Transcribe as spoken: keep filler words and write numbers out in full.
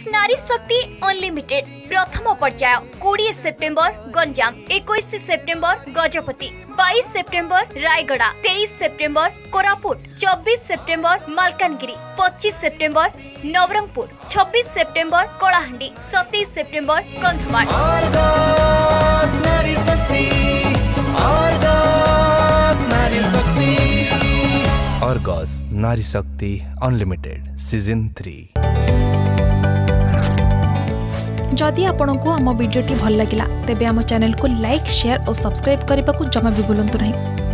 नारी शक्ति अनलिमिटेड प्रथम पर्याय बीस सेप्टेम्बर गंजाम, इक्कीस सेप्टेम्बर गजपति, बाईस सेप्टेम्बर रायगड़ा, तेईस सेप्टेम्बर कोरापुट, चौबीस सेप्टेम्बर मालकानगिरी, पच्चीस सेप्टेम्बर नवरंगपुर, छब्बीस सेप्टेम्बर कलाहांडी, सत्ताईस सेप्टेम्बर कंधमाल। अर्गस नारी शक्ति अनलिमिटेड सीजन थ्री। जदि आपंक आम भिडी भल लगा तेब आम चैनल को लाइक, शेयर और सब्सक्राइब करने को जमा भी भूलु नहीं।